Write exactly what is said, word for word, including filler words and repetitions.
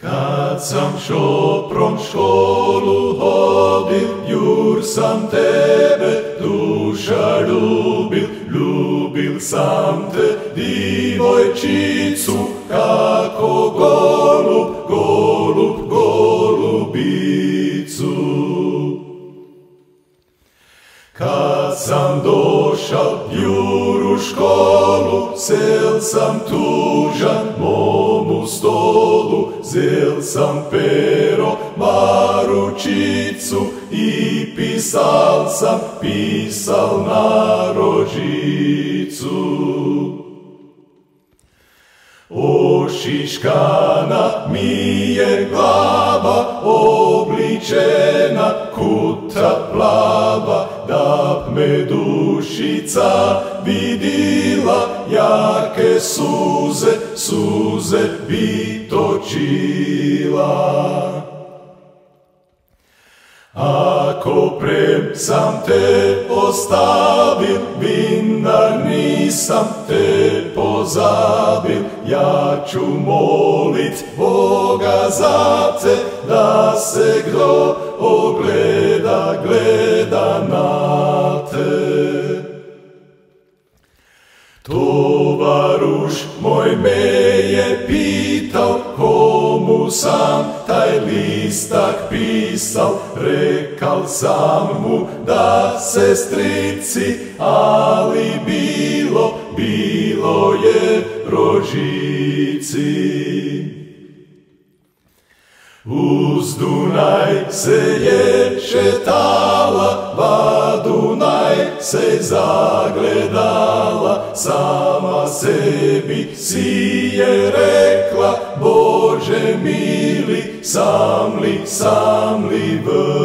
Kad sam šoprom školu hodil, jur sam tebe, duša ljubil, ljubil sam te, divojčicu, kako golub, golub, golubicu. Kad sam došao jur u školu, sel sam tužan momu stolu, zel sam pero, maručicu i pisal sam, pisal na rožicu. Ošiškana mi je glava, obličena kuta plava, da me dušica vidila, jake suze, suze bi točila. Ako prem sam te ostavil, vinar nisam te pozabil, ja ću molit Boga za te, da se kdo ogleda, gleda na te. Tovaruš moj me je pital, komu sam taj listak pisal, rekal sam mu da sestrici, ali bilo, bilo je rožici. Uz Dunaj se je šetala, va Dunaj se zagledala, sama sebi si je rekla, Bože mili, sam li, sam li vrla.